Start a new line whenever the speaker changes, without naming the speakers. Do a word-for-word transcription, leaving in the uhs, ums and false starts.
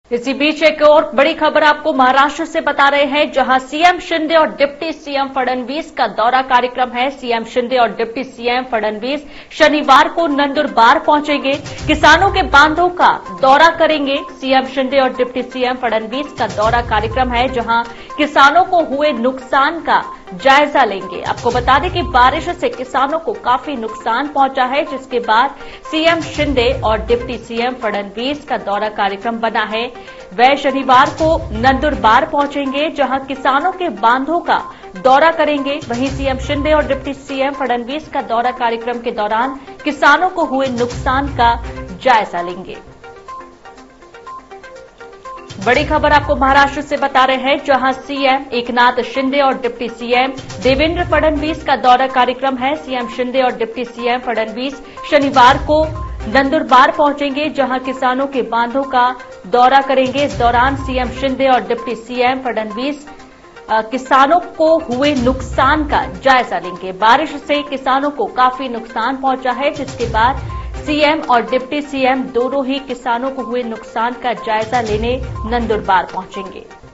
इसी बीच एक और बड़ी खबर आपको महाराष्ट्र से बता रहे हैं, जहां सीएम शिंदे और डिप्टी सीएम फडणवीस का दौरा कार्यक्रम है। सीएम शिंदे और डिप्टी सीएम फडणवीस शनिवार को नंदुरबार पहुंचेंगे, किसानों के बांधों का दौरा करेंगे। सीएम शिंदे और डिप्टी सीएम फडणवीस का दौरा कार्यक्रम है, जहां किसानों को हुए नुकसान का जायजा लेंगे। आपको बता दें कि बारिश से किसानों को काफी नुकसान पहुंचा है, जिसके बाद सीएम शिंदे और डिप्टी सीएम फडणवीस का दौरा कार्यक्रम बना है। वह शनिवार को नंदुरबार पहुंचेंगे, जहां किसानों के बांधों का दौरा करेंगे। वहीं सीएम शिंदे और डिप्टी सीएम फडणवीस का दौरा कार्यक्रम के दौरान किसानों को हुए नुकसान का जायजा लेंगे। बड़ी खबर आपको महाराष्ट्र से बता रहे हैं, जहां सीएम एकनाथ शिंदे और डिप्टी सीएम देवेंद्र फडणवीस का दौरा कार्यक्रम है। सीएम शिंदे और डिप्टी सीएम फडणवीस शनिवार को नंदुरबार पहुंचेंगे, जहां किसानों के बांधों का दौरा करेंगे। इस दौरान सीएम शिंदे और डिप्टी सीएम फडणवीस किसानों को हुए नुकसान का जायजा लेंगे। बारिश से किसानों को काफी नुकसान पहुंचा है, जिसके बाद सीएम और डिप्टी सीएम दोनों ही किसानों को हुए नुकसान का जायजा लेने नंदुरबार पहुंचेंगे।